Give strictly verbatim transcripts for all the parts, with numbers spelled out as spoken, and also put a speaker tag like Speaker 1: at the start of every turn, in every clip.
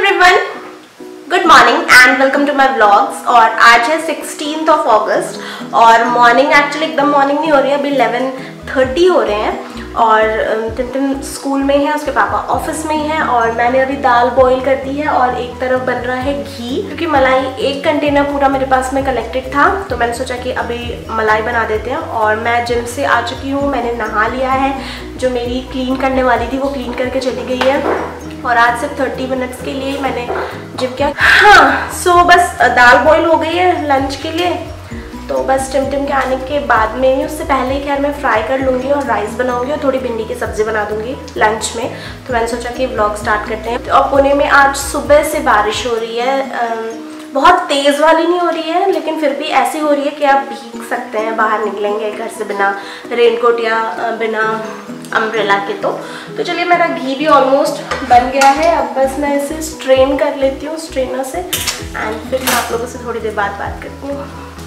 Speaker 1: Everyone, good morning and welcome to my vlogs. और आज है सिक्सटीन्थ ऑफ अगस्त और मॉर्निंग एक्चुअली एकदम मॉर्निंग नहीं हो रही है, अभी इलेवन थर्टी हो रहे हैं और टिमटिम स्कूल में है, उसके पापा ऑफिस में ही हैं और मैंने अभी दाल बॉईल कर दी है और एक तरफ बन रहा है घी, क्योंकि मलाई एक कंटेनर पूरा मेरे पास में कलेक्टेड था तो मैंने सोचा कि अभी मलाई बना देते हैं। और मैं जिम से आ चुकी हूँ, मैंने नहा लिया है, जो मेरी क्लीन करने वाली थी वो क्लीन करके चली गई है और आज सिर्फ थर्टी मिनट्स के लिए मैंने जिम किया। हाँ सो so, बस दाल बॉईल हो गई है लंच के लिए, तो बस टिमटिम के आने के बाद में ही, उससे पहले ही खैर मैं फ्राई कर लूँगी और राइस बनाऊँगी और थोड़ी भिंडी की सब्ज़ी बना दूँगी लंच में। तो मैंने सोचा कि व्लॉग स्टार्ट करते हैं। और पुणे में आज सुबह से बारिश हो रही है, बहुत तेज़ वाली नहीं हो रही है लेकिन फिर भी ऐसी हो रही है कि आप भीग सकते हैं, बाहर निकलेंगे घर से बिना रेनकोट या बिना अम्ब्रेला के। तो तो चलिए, मेरा घी भी ऑलमोस्ट बन गया है, अब बस मैं इसे स्ट्रेन कर लेती हूँ स्ट्रेनर से एंड फिर मैं आप लोगों से थोड़ी देर बाद बात करती हूँ।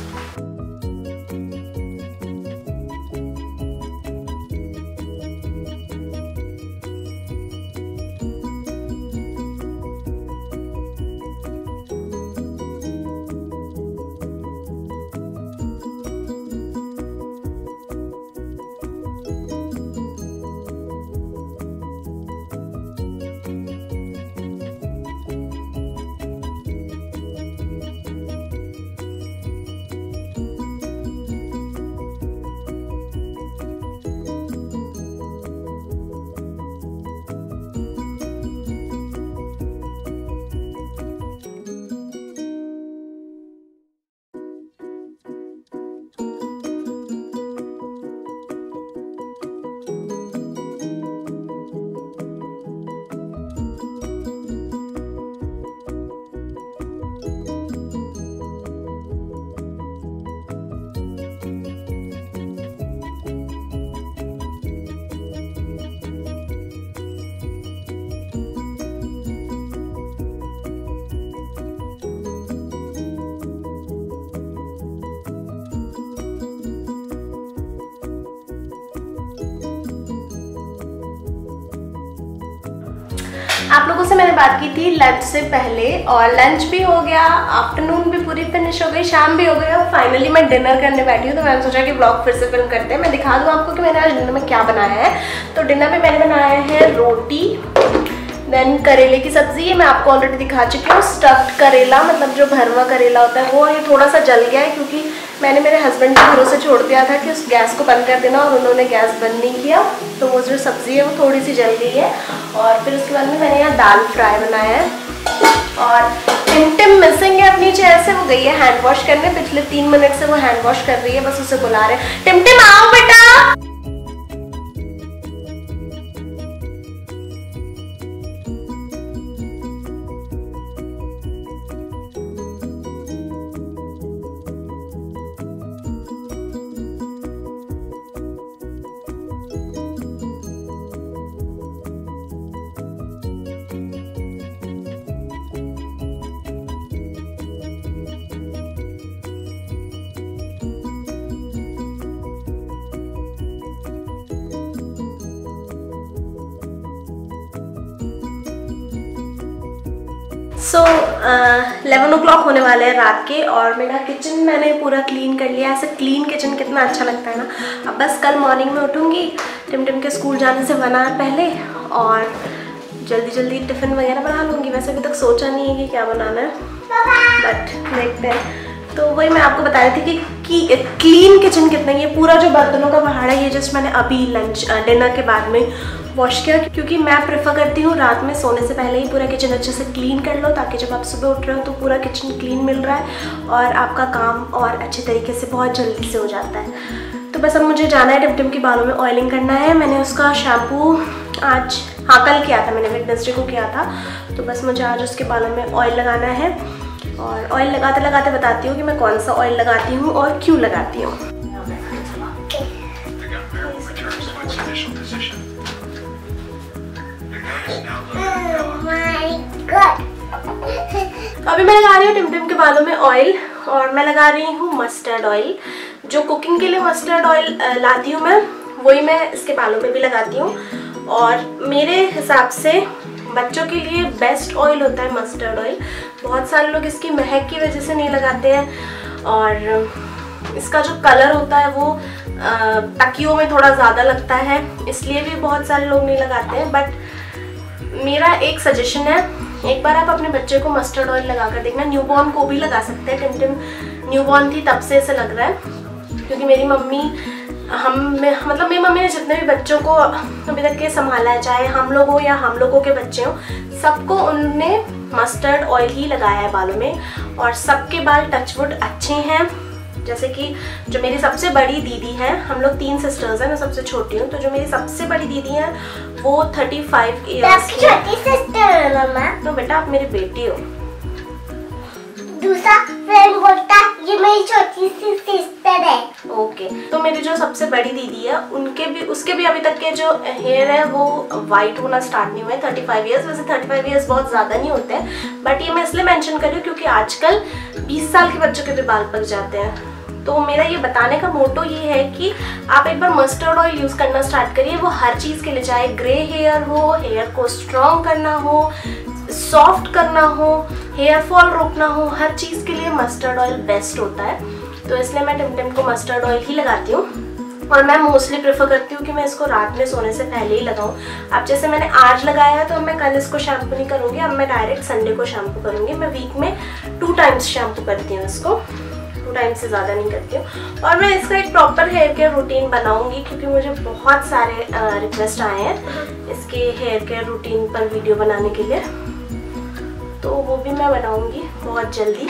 Speaker 1: आप लोगों से मैंने बात की थी लंच से पहले और लंच भी हो गया, आफ्टरनून भी पूरी फिनिश हो गई, शाम भी हो गई और फाइनली मैं डिनर करने बैठी हूँ। तो मैंने सोचा कि ब्लॉग फिर से फिल्म करते हैं, मैं दिखा दूँ आपको कि मैंने आज डिनर में क्या बनाया है। तो डिनर में मैंने बनाया है रोटी, देन करेले की सब्जी, ये मैं आपको ऑलरेडी दिखा चुकी हूँ। स्टफ्ड करेला, मतलब जो भरवा करेला होता है वो, ये थोड़ा सा जल गया है क्योंकि मैंने मेरे हस्बैंड के भरोसे छोड़ दिया था कि उस गैस को बंद कर देना और उन्होंने गैस बंद नहीं किया, तो वो जो सब्ज़ी है वो थोड़ी सी जल गई है। और फिर उसके बाद में मैंने यहाँ दाल फ्राई बनाया है और टिमटिम मिसिंग है अपनी चेयर से, वो गई है हैंड वॉश करने, पिछले तीन मिनट से वो हैंड वॉश कर रही है, बस उसे बुला रहे हैं, टिमटिम आओ बेटा। सो इलेवन ओ क्लॉक होने वाले हैं रात के और मेरा किचन मैंने पूरा क्लीन कर लिया। ऐसे क्लीन किचन कितना अच्छा लगता है ना। अब बस कल मॉर्निंग में उठूँगी टिमटिम के स्कूल जाने से वन आवर पहले और जल्दी जल्दी टिफ़िन वगैरह बना लूँगी। वैसे अभी तक सोचा नहीं है कि क्या बनाना है, बट देखते हैं। तो वही मैं आपको बता रही थी कि, कि क्लीन किचन कितना, ये पूरा जो बर्तनों का पहाड़ है ये जस्ट मैंने अभी लंच डिनर के बाद में वॉश किया, क्योंकि मैं प्रेफर करती हूँ रात में सोने से पहले ही पूरा किचन अच्छे से क्लीन कर लो, ताकि जब आप सुबह उठ रहे हो तो पूरा किचन क्लीन मिल रहा है और आपका काम और अच्छे तरीके से बहुत जल्दी से हो जाता है। तो बस अब मुझे जाना है, टिमटिम के बालों में ऑयलिंग करना है। मैंने उसका शैम्पू आज, हाँ कल किया था मैंने, वेडनेसडे को किया था, तो बस मुझे आज उसके बालों में ऑयल लगाना है। और ऑयल लगाते लगाते बताती हूँ कि मैं कौन सा ऑयल लगाती हूँ और क्यों लगाती हूँ। अभी मैं लगा रही हूँ टिमटिम के बालों में ऑयल और मैं लगा रही हूँ मस्टर्ड ऑयल। जो कुकिंग के लिए मस्टर्ड ऑयल लाती हूँ मैं, वही मैं इसके बालों में भी लगाती हूँ। और मेरे हिसाब से बच्चों के लिए बेस्ट ऑयल होता है मस्टर्ड ऑयल। बहुत सारे लोग इसकी महक की वजह से नहीं लगाते हैं और इसका जो कलर होता है वो तकियों में थोड़ा ज़्यादा लगता है, इसलिए भी बहुत सारे लोग नहीं लगाते हैं। बट मेरा एक सजेशन है, एक बार आप अपने बच्चे को मस्टर्ड ऑयल लगा कर देखना। न्यूबॉर्न को भी लगा सकते हैं। टिमटिम न्यूबॉर्न थी तब से ऐसे लग रहा है, क्योंकि मेरी मम्मी हम में, मतलब मेरी मम्मी ने जितने भी बच्चों को अभी तक के संभाला है, चाहे हम लोग हो या हम लोगों के बच्चे हों, सबको उन्होंने मस्टर्ड ऑयल ही लगाया है बालों में और सबके बाल टचवुड अच्छे हैं। जैसे कि जो मेरी सबसे बड़ी दीदी है, हम लोग तीन सिस्टर्स हैं, मैं सबसे छोटी हूँ, तो जो मेरी सबसे बड़ी दीदी है वो पैंतीस इयर्स की
Speaker 2: छोटी सिस्टर है मम्मा।
Speaker 1: तो बेटा आप मेरी बेटी हो।
Speaker 2: दूसरा फ्रेंड बोलता ये मेरी छोटी सी सिस्टर है।
Speaker 1: ओके, तो मेरी जो सबसे बड़ी दीदी है उनके भी उसके भी अभी तक के जो हेयर है वो वाइट होना स्टार्ट नहीं हुआ है। पैंतीस इयर्स, वैसे पैंतीस इयर्स बहुत ज़्यादा नहीं होते हैं, बट ये मैं इसलिए मेंशन कर रही हूँ क्योंकि आजकल बीस साल के बच्चों के भी बाल पक जाते हैं। तो मेरा ये बताने का मोटो ये है कि आप एक बार मस्टर्ड ऑयल यूज़ करना स्टार्ट करिए। वो हर चीज़ के लिए, चाहे ग्रे हेयर हो, हेयर को स्ट्रॉन्ग करना हो, सॉफ्ट करना हो, हेयर फॉल रोकना हो, हर चीज़ के लिए मस्टर्ड ऑयल बेस्ट होता है। तो इसलिए मैं टिमटिम को मस्टर्ड ऑयल ही लगाती हूँ और मैं मोस्टली प्रेफर करती हूँ कि मैं इसको रात में सोने से पहले ही लगाऊँ। अब जैसे मैंने आज लगाया है तो मैं कल इसको शैम्पू नहीं करूँगी, अब मैं डायरेक्ट संडे को शैम्पू करूँगी। मैं वीक में टू टाइम्स शैम्पू करती हूँ इसको, टू टाइम से ज़्यादा नहीं करती हूँ। और मैं इसका एक प्रॉपर हेयर केयर रूटीन बनाऊँगी क्योंकि मुझे बहुत सारे रिक्वेस्ट आए हैं इसके हेयर केयर रूटीन पर वीडियो बनाने के लिए, तो वो भी मैं बनाऊँगी बहुत जल्दी।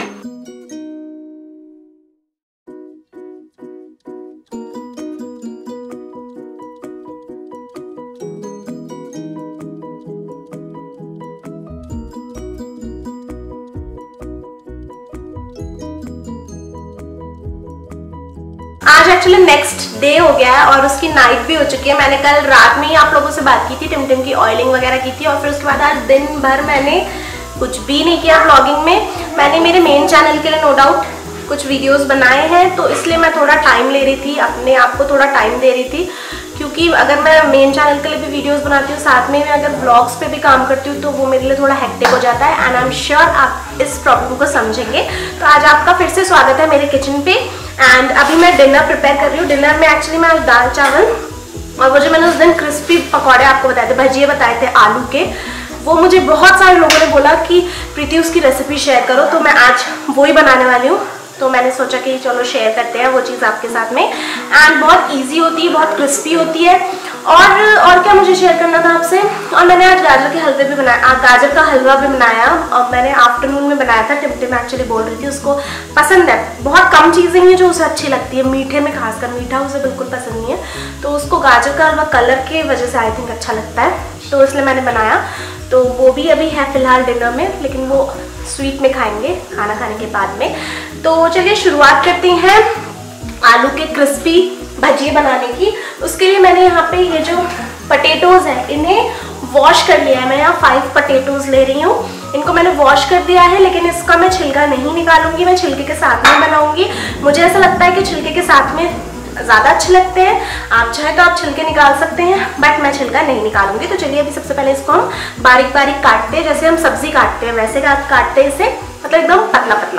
Speaker 1: आज एक्चुअली नेक्स्ट डे हो गया है और उसकी नाइट भी हो चुकी है। मैंने कल रात में ही आप लोगों से बात की थी, टिमटिम की ऑयलिंग वगैरह की थी और फिर उसके बाद आज दिन भर मैंने कुछ भी नहीं किया व्लॉगिंग में। मैंने मेरे मेन चैनल के लिए नो डाउट कुछ वीडियोस बनाए हैं, तो इसलिए मैं थोड़ा टाइम ले रही थी, अपने आप को थोड़ा टाइम दे रही थी, क्योंकि अगर मैं मेन चैनल के लिए भी वीडियोस बनाती हूँ, साथ में मैं अगर ब्लॉग्स पे भी काम करती हूँ, तो वो मेरे लिए थोड़ा हेक्टिक हो जाता है। एंड आई एम श्योर आप इस प्रॉब्लम को समझेंगे। तो आज आपका फिर से स्वागत है मेरे किचन पे। एंड अभी मैं डिनर प्रिपेयर कर रही हूँ। डिनर में एक्चुअली मैं दाल चावल और वो जो मैंने उस दिन क्रिस्पी पकौड़े आपको बताए थे, भजिए बताए थे आलू के, वो मुझे बहुत सारे लोगों ने बोला कि प्रीति उसकी रेसिपी शेयर करो, तो मैं आज वो ही बनाने वाली हूँ। तो मैंने सोचा कि चलो शेयर करते हैं वो चीज़ आपके साथ में। एंड बहुत इजी होती है, बहुत क्रिस्पी होती है। और और क्या मुझे शेयर करना था आपसे, और मैंने आज गाजर के हलवे भी बनाया, गाजर का हलवा भी बनाया और मैंने आफ्टरनून में बनाया था। टिमटिम एक्चुअली बोल रही थी उसको पसंद है। बहुत कम चीज़ें हैं जो उसे अच्छी लगती है, मीठे में खासकर मीठा उसे बिल्कुल पसंद नहीं है, तो उसको गाजर का हलवा कलर के वजह से आई थिंक अच्छा लगता है, तो इसलिए मैंने बनाया। तो वो भी अभी है फिलहाल डिनर में, लेकिन वो स्वीट में खाएंगे खाना खाने के बाद में। तो चलिए शुरुआत करते हैं आलू के क्रिस्पी भजिए बनाने की। उसके लिए मैंने यहाँ पे ये जो पटेटोज़ हैं इन्हें वॉश कर लिया है। मैं यहाँ फाइव पटेटोज़ ले रही हूँ, इनको मैंने वॉश कर दिया है, लेकिन इसका मैं छिलका नहीं निकालूंगी, मैं छिलके के साथ में बनाऊंगी। मुझे ऐसा लगता है कि छिलके के साथ में ज़्यादा अच्छे लगते हैं। आप चाहे तो आप छिलके निकाल सकते हैं, बट मैं छिलका नहीं निकालूंगी। तो चलिए अभी सबसे पहले इसको हम बारीक बारीक काटते हैं, जैसे हम सब्जी काटते हैं वैसे काटते हैं इसे, मतलब एकदम पतला पतला,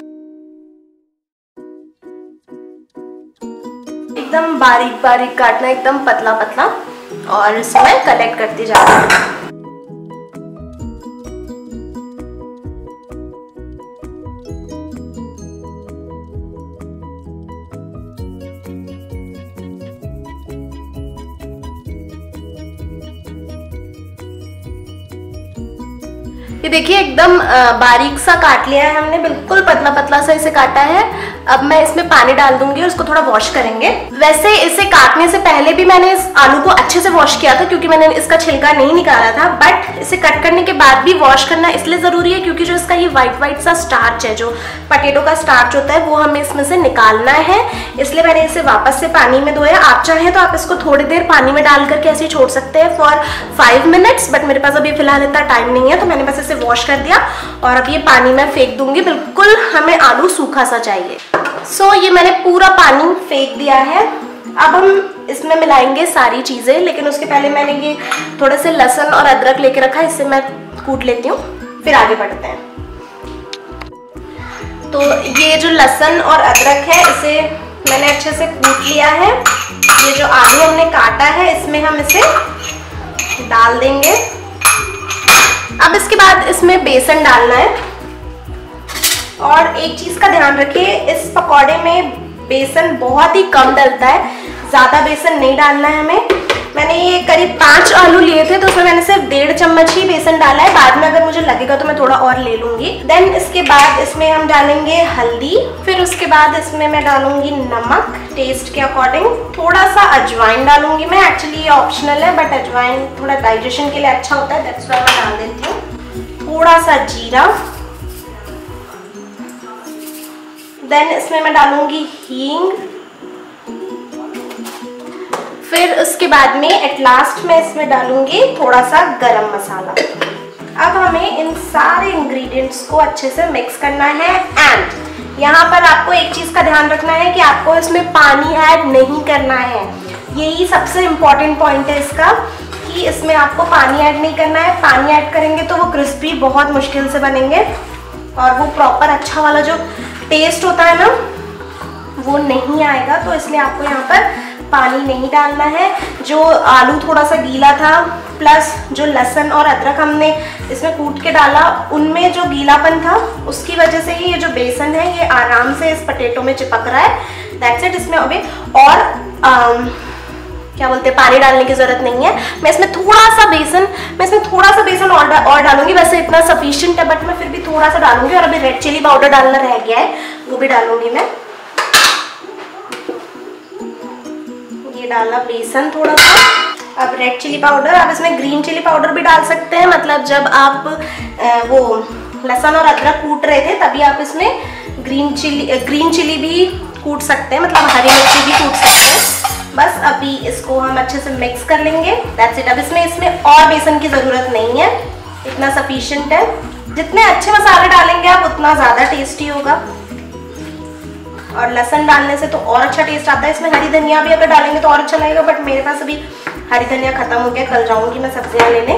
Speaker 1: एकदम बारीक बारीक काटना, एकदम पतला पतला। और इसमें कलेक्ट करती जा रही हूँ। ये देखिए एकदम बारीक सा काट लिया है हमने, बिल्कुल पतला पतला सा इसे काटा है। अब मैं इसमें पानी डाल दूंगी और इसको थोड़ा वॉश करेंगे। वैसे इसे काटने से पहले भी मैंने इस आलू को अच्छे से वॉश किया था, क्योंकि मैंने इसका छिलका नहीं निकाला था। बट इसे कट करने के बाद भी वॉश करना इसलिए ज़रूरी है क्योंकि जो इसका ये वाइट वाइट सा स्टार्च है, जो पटेटो का स्टार्च होता है, वो हमें इसमें से निकालना है। इसलिए मैंने इसे वापस से पानी में धोया। आप चाहें तो आप इसको थोड़ी देर पानी में डाल करके ऐसे ही छोड़ सकते हैं फॉर फाइव मिनट्स, बट मेरे पास अभी फिलहाल इतना टाइम नहीं है, तो मैंने बस इसे वॉश कर दिया और अब ये पानी में फेंक दूंगी। बिल्कुल हमें आलू सूखा सा चाहिए। सो so, ये मैंने पूरा पानी फेंक दिया है। अब हम इसमें मिलाएंगे सारी चीज़ें, लेकिन उसके पहले मैंने ये थोड़े से लहसुन और अदरक लेके रखा है, इससे मैं कूट लेती हूँ, फिर आगे बढ़ते हैं। तो ये जो लहसुन और अदरक है इसे मैंने अच्छे से कूट लिया है। ये जो आलू हमने काटा है इसमें हम इसे डाल देंगे। अब इसके बाद इसमें बेसन डालना है। और एक चीज़ का ध्यान रखिए, इस पकौड़े में बेसन बहुत ही कम डलता है, ज़्यादा बेसन नहीं डालना है हमें। मैंने ये करीब पाँच आलू लिए थे तो उसमें मैंने सिर्फ डेढ़ चम्मच ही बेसन डाला है। बाद में अगर मुझे लगेगा तो मैं थोड़ा और ले लूँगी। देन इसके बाद इसमें हम डालेंगे हल्दी, फिर उसके बाद इसमें मैं डालूँगी नमक टेस्ट के अकॉर्डिंग, थोड़ा सा अजवाइन डालूँगी मैं। एक्चुअली ये ऑप्शनल है बट अजवाइन थोड़ा डाइजेशन के लिए अच्छा होता है, दैट्स व्हाई मैं डाल देती हूँ। थोड़ा सा जीरा, देन इसमें मैं डालूँगी हींग, फिर उसके बाद में एट लास्ट में इसमें डालूंगी थोड़ा सा गरम मसाला। अब हमें इन सारे इंग्रेडिएंट्स को अच्छे से मिक्स करना है। एंड यहाँ पर आपको एक चीज़ का ध्यान रखना है कि आपको इसमें पानी ऐड नहीं करना है। यही सबसे इम्पॉर्टेंट पॉइंट है इसका, कि इसमें आपको पानी ऐड नहीं करना है। पानी ऐड करेंगे तो वो क्रिस्पी बहुत मुश्किल से बनेंगे और वो प्रॉपर अच्छा वाला जो टेस्ट होता है ना वो नहीं आएगा। तो इसलिए आपको यहाँ पर पानी नहीं डालना है। जो आलू थोड़ा सा गीला था प्लस जो लहसुन और अदरक हमने इसमें कूट के डाला उनमें जो गीलापन था उसकी वजह से ही ये जो बेसन है ये आराम से इस पटेटो में चिपक रहा है। That's it. इसमें अभी और आम, क्या बोलते हैं, पानी डालने की जरूरत नहीं है। मैं इसमें थोड़ा सा बेसन मैं इसमें थोड़ा सा बेसन और, और डालूंगी। वैसे इतना सफिशिएंट है बट मैं फिर भी थोड़ा सा डालूंगी। और अभी रेड चिली पाउडर डालना रह गया है, वो भी डालूंगी मैं। ये डाला बेसन थोड़ा सा, अब रेड चिली पाउडर। आप इसमें ग्रीन चिली पाउडर भी डाल सकते हैं, मतलब जब आप वो लहसुन और अदरक कूट रहे थे तभी आप इसमें ग्रीन चिली ग्रीन चिली भी कूट सकते हैं, मतलब हरी मिर्ची भी कूट सकते हैं। बस अभी इसको हम अच्छे से मिक्स कर लेंगे, दैट्स इट। अब इसमें इसमें और बेसन की ज़रूरत नहीं है, इतना सफिशिएंट है। जितने अच्छे मसाले डालेंगे आप उतना ज़्यादा टेस्टी होगा। और लहसुन डालने से तो और अच्छा टेस्ट आता है। इसमें हरी धनिया भी अगर डालेंगे तो और अच्छा लगेगा, बट मेरे पास अभी हरी धनिया खत्म हो गया, कल जाऊंगी मैं सब्जियां लेने।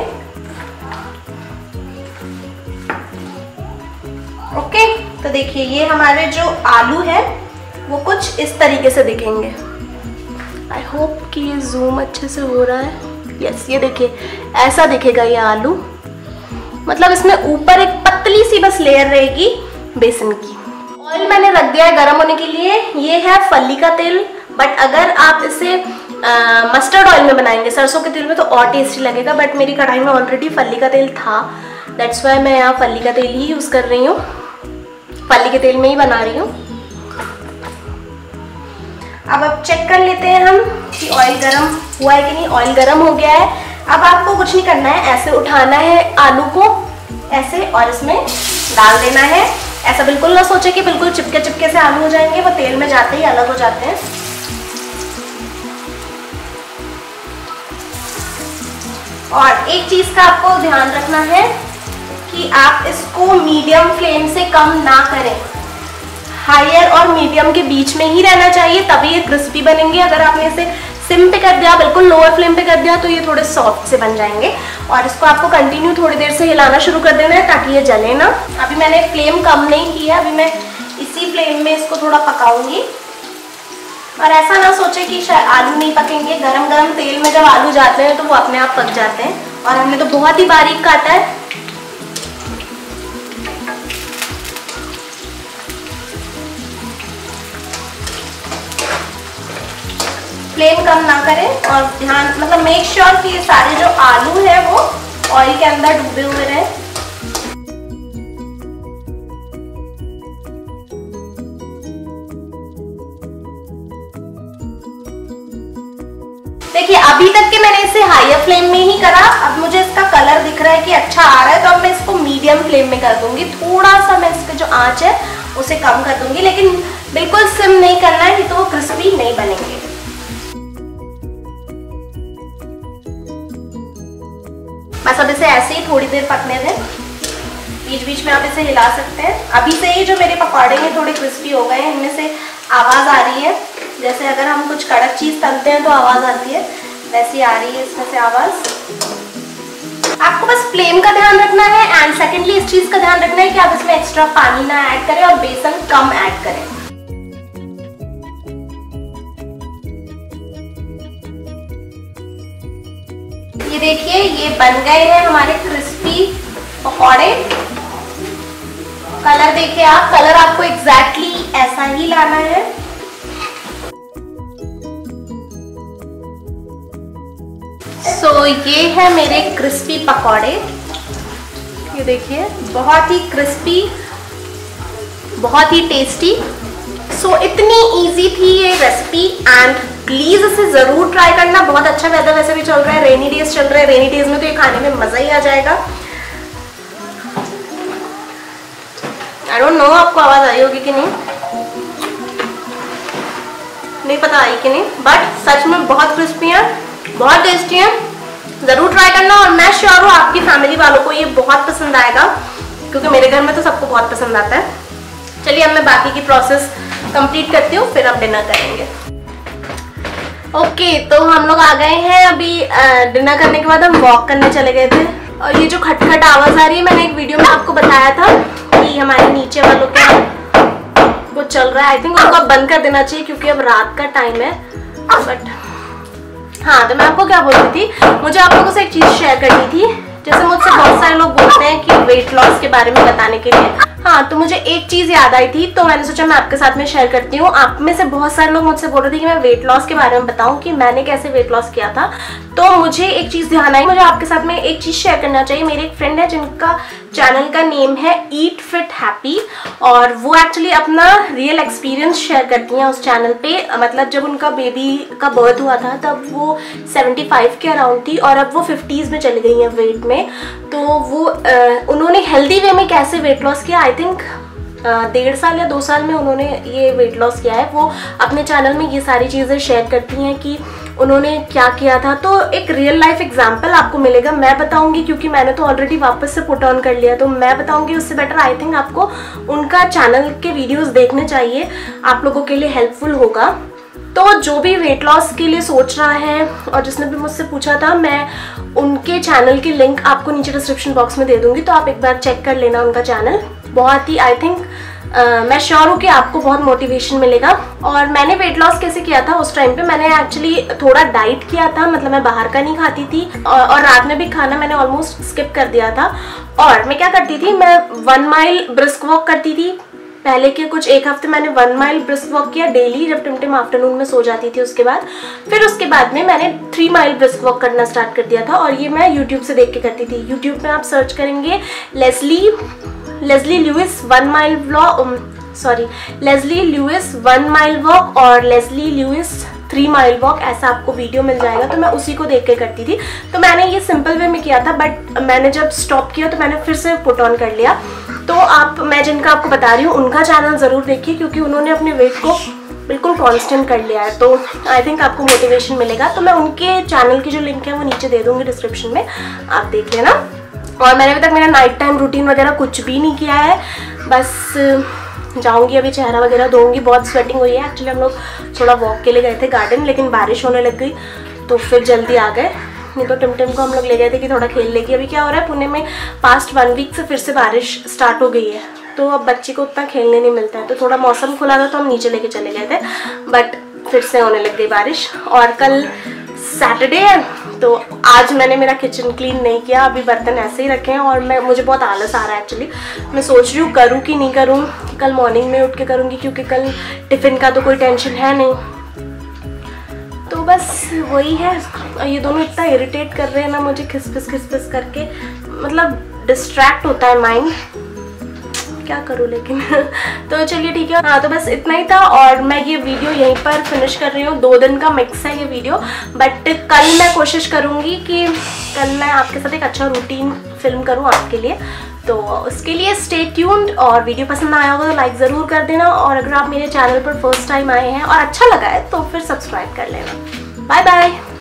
Speaker 1: ओके, तो देखिए ये हमारे जो आलू है वो कुछ इस तरीके से दिखेंगे। आई होप कि ये जूम अच्छे से हो रहा है। यस, ये देखिए ऐसा दिखेगा ये आलू, मतलब इसमें ऊपर एक पतली सी बस लेयर रहेगी बेसन की। ऑयल मैंने रख दिया है गर्म होने के लिए। ये है फली का तेल, बट अगर आप इसे मस्टर्ड ऑयल में बनाएंगे, सरसों के तेल में, तो और टेस्टी लगेगा। बट मेरी कढ़ाई में ऑलरेडी फली का तेल था, दैट्स वाई मैं यहाँ फली का तेल ही यूज़ कर रही हूँ, फली के तेल में ही बना रही हूँ। अब अब चेक कर लेते हैं हम कि ऑयल गरम हुआ है कि नहीं। ऑयल गरम हो गया है। अब आपको कुछ नहीं करना है, ऐसे उठाना है आलू को ऐसे और इसमें डाल देना है। ऐसा बिल्कुल ना सोचे कि बिल्कुल चिपके चिपके से आलू हो जाएंगे, वो तेल में जाते ही अलग हो जाते हैं। और एक चीज का आपको ध्यान रखना है कि आप इसको मीडियम फ्लेम से कम ना करें, हायर और मीडियम के बीच में ही रहना चाहिए, तभी ये क्रिस्पी बनेंगे। अगर आपने इसे सिम पे कर दिया, बिल्कुल लोअर फ्लेम पे कर दिया, तो ये थोड़े सॉफ्ट से बन जाएंगे। और इसको आपको कंटिन्यू थोड़ी देर से हिलाना शुरू कर देना है ताकि ये जले ना। अभी मैंने फ्लेम कम नहीं की है, अभी मैं इसी फ्लेम में इसको थोड़ा पकाऊंगी। और ऐसा ना सोचे कि शायद आलू नहीं पकेंगे, गरम गरम तेल में जब आलू जाते हैं तो वो अपने आप पक जाते हैं। और हमने तो बहुत ही बारीक काटा है। फ्लेम कम ना करें और ध्यान, मतलब मेक श्योर कि ये सारे जो आलू है वो ऑयल के अंदर डूबे हुए रहे। देखिए अभी तक के मैंने इसे हायर फ्लेम में ही करा। अब मुझे इसका कलर दिख रहा है कि अच्छा आ रहा है, तो अब मैं इसको मीडियम फ्लेम में कर दूंगी। थोड़ा सा मैं इसका जो आंच है उसे कम कर दूंगी, लेकिन बिल्कुल सिम नहीं करना है, नहीं तो वो क्रिस्पी नहीं बनेंगे। बस अब इसे ऐसे ही थोड़ी देर पकने दें। बीच बीच में आप इसे हिला सकते हैं। अभी से ही जो मेरे पकौड़े हैं थोड़े क्रिस्पी हो गए हैं, इनमें से आवाज़ आ रही है, जैसे अगर हम कुछ कड़क चीज़ तलते हैं तो आवाज़ आती है, वैसी आ रही है इसमें से आवाज़। आपको बस फ्लेम का ध्यान रखना है एंड सेकेंडली इस चीज़ का ध्यान रखना है कि आप इसमें एक्स्ट्रा पानी ना ऐड करें और बेसन कम ऐड करें। ये देखिए ये बन गए हैं हमारे क्रिस्पी पकौड़े। कलर देखिए आप, कलर आपको एग्जैक्टली ऐसा ही लाना है। सो so, ये है मेरे क्रिस्पी पकौड़े। ये देखिए बहुत ही क्रिस्पी, बहुत ही टेस्टी। सो so, इतनी इजी थी ये रेसिपी एंड प्लीज इसे जरूर ट्राई करना। बहुत अच्छा वेदर वैसे भी चल रहा है, रेनी डेज चल रहा है, रेनी डेज में तो ये खाने में मजा ही आ जाएगा। आई डोंट नो आपको आवाज आई होगी कि नहीं, नहीं पता आई कि नहीं, बट सच में बहुत क्रिस्पी है, बहुत टेस्टी है। जरूर ट्राई करना और मैं श्योर हूँ आपकी फैमिली वालों को ये बहुत पसंद आएगा, क्योंकि मेरे घर में तो सबको बहुत पसंद आता है। चलिए अब मैं बाकी की प्रोसेस कंप्लीट करती हूँ, फिर हम डिनर करेंगे। ओके okay, तो हम लोग आ गए हैं अभी। डिनर करने के बाद हम वॉक करने चले गए थे और ये जो खटखट आवाज आ रही है, मैंने एक वीडियो में आपको बताया था कि हमारे नीचे वालों के वो चल रहा है। आई थिंक उनको बंद कर देना चाहिए क्योंकि अब रात का टाइम है। बट हाँ, तो मैं आपको क्या बोल रही थी, मुझे आप लोगों से एक चीज शेयर करनी थी। जैसे मुझसे बहुत सारे लोग बोलते हैं कि वेट लॉस के बारे में बताने के लिए, हाँ तो मुझे एक चीज याद आई थी, तो मैंने सोचा मैं आपके साथ में शेयर करती हूँ। आप में से बहुत सारे लोग मुझसे बोल रहे थे कि मैं वेट लॉस के बारे में बताऊं कि मैंने कैसे वेट लॉस किया था। तो मुझे एक चीज ध्यान आई, मुझे आपके साथ में एक चीज शेयर करना चाहिए। मेरी एक फ्रेंड है जिनका चैनल का नेम है ईट फिट हैप्पी, और वो एक्चुअली अपना रियल एक्सपीरियंस शेयर करती हैं उस चैनल पे। मतलब जब उनका बेबी का बर्थ हुआ था तब वो पचहत्तर के अराउंड थी और अब वो फिफ्टीज़ में चली गई हैं वेट में। तो वो आ, उन्होंने हेल्दी वे में कैसे वेट लॉस किया, आई थिंक डेढ़ साल या दो साल में उन्होंने ये वेट लॉस किया है। वो अपने चैनल में ये सारी चीज़ें शेयर करती हैं कि उन्होंने क्या किया था। तो एक रियल लाइफ एग्जांपल आपको मिलेगा। मैं बताऊंगी क्योंकि मैंने तो ऑलरेडी वापस से पुट ऑन कर लिया, तो मैं बताऊंगी उससे बेटर आई थिंक आपको उनका चैनल के वीडियोस देखने चाहिए, आप लोगों के लिए हेल्पफुल होगा। तो जो भी वेट लॉस के लिए सोच रहा है और जिसने भी मुझसे पूछा था, मैं उनके चैनल की लिंक आपको नीचे डिस्क्रिप्शन बॉक्स में दे दूंगी, तो आप एक बार चेक कर लेना उनका चैनल। बहुत ही आई थिंक Uh, मैं श्योर हूँ कि आपको बहुत मोटिवेशन मिलेगा। और मैंने वेट लॉस कैसे किया था उस टाइम पे, मैंने एक्चुअली थोड़ा डाइट किया था, मतलब मैं बाहर का नहीं खाती थी और, और रात में भी खाना मैंने ऑलमोस्ट स्किप कर दिया था। और मैं क्या करती थी, मैं वन माइल ब्रिस्क वॉक करती थी। पहले के कुछ एक हफ्ते मैंने वन माइल ब्रिस्क वॉक किया डेली, जब टिम टिम आफ्टरनून में सो जाती थी उसके बाद। फिर उसके बाद में मैंने थ्री माइल ब्रिस्क वॉक करना स्टार्ट कर दिया था, और ये मैं यूट्यूब से देख के करती थी। यूट्यूब में आप सर्च करेंगे Leslie Leslie Lewis one mile vlog sorry Leslie Lewis one mile walk और Leslie Lewis three mile walk, ऐसा आपको वीडियो मिल जाएगा। तो मैं उसी को देख के करती थी। तो मैंने ये सिंपल वे में किया था, बट मैंने जब स्टॉप किया तो मैंने फिर से पुट ऑन कर लिया। तो आप मैं जिनका आपको बता रही हूँ उनका चैनल ज़रूर देखिए, क्योंकि उन्होंने अपने वेट को बिल्कुल कांस्टेंट कर लिया है। तो आई थिंक आपको मोटिवेशन मिलेगा। तो मैं उनके चैनल की जो लिंक है वो नीचे दे दूँगी डिस्क्रिप्शन में, आप देख लेना। और मैंने अभी तक मेरा नाइट टाइम रूटीन वगैरह कुछ भी नहीं किया है, बस जाऊंगी अभी चेहरा वगैरह धोऊंगी। बहुत स्वेटिंग हुई है। एक्चुअली हम लोग थोड़ा वॉक के लिए गए थे गार्डन, लेकिन बारिश होने लग गई तो फिर जल्दी आ गए। नहीं तो टिम टिम को हम लोग ले गए थे कि थोड़ा खेल लेगी। अभी क्या हो रहा है, पुणे में पास्ट वन वीक से फिर से बारिश स्टार्ट हो गई है, तो अब बच्ची को उतना खेलने नहीं मिलता है। तो थोड़ा मौसम खुला था तो हम नीचे लेके चले गए थे, बट फिर से होने लग गई बारिश। और कल सैटरडे है, तो आज मैंने मेरा किचन क्लीन नहीं किया, अभी बर्तन ऐसे ही रखे हैं। और मैं मुझे बहुत आलस आ रहा है एक्चुअली। मैं सोच रही हूँ करूँ कि नहीं करूँ, कल मॉर्निंग में उठ के करूँगी, क्योंकि कल टिफ़िन का तो कोई टेंशन है नहीं। तो बस वही है। ये दोनों इतना इरिटेट कर रहे हैं ना मुझे, खिसपिस खिसपिस करके, मतलब डिस्ट्रैक्ट होता है माइंड, क्या करूँ लेकिन। तो चलिए ठीक है। हाँ, तो बस इतना ही था और मैं ये वीडियो यहीं पर फिनिश कर रही हूँ। दो दिन का मिक्स है ये वीडियो, बट कल मैं कोशिश करूँगी कि कल मैं आपके साथ एक अच्छा रूटीन फिल्म करूँ आपके लिए। तो उसके लिए स्टे ट्यून्ड, और वीडियो पसंद आया होगा तो लाइक ज़रूर कर देना। और अगर आप मेरे चैनल पर फर्स्ट टाइम आए हैं और अच्छा लगा है तो फिर सब्सक्राइब कर लेना। Bye bye.